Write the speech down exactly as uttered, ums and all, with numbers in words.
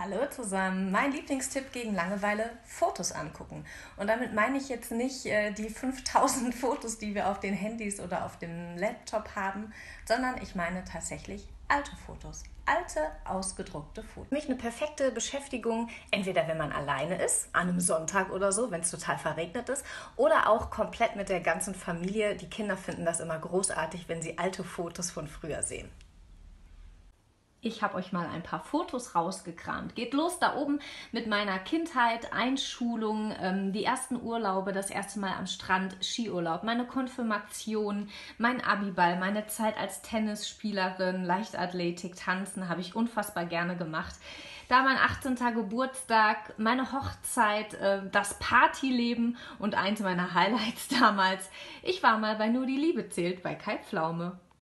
Hallo zusammen. Mein Lieblingstipp gegen Langeweile: Fotos angucken. Und damit meine ich jetzt nicht äh, die fünftausend Fotos, die wir auf den Handys oder auf dem Laptop haben, sondern ich meine tatsächlich alte Fotos. Alte, ausgedruckte Fotos. Für mich eine perfekte Beschäftigung, entweder wenn man alleine ist, an einem Sonntag oder so, wenn es total verregnet ist, oder auch komplett mit der ganzen Familie. Die Kinder finden das immer großartig, wenn sie alte Fotos von früher sehen. Ich habe euch mal ein paar Fotos rausgekramt. Geht los da oben mit meiner Kindheit, Einschulung, ähm, die ersten Urlaube, das erste Mal am Strand, Skiurlaub, meine Konfirmation, mein Abiball, meine Zeit als Tennisspielerin, Leichtathletik, Tanzen habe ich unfassbar gerne gemacht. Da mein achtzehnter Geburtstag, meine Hochzeit, äh, das Partyleben und eins meiner Highlights damals: Ich war mal bei Nur die Liebe zählt bei Kai Pflaume.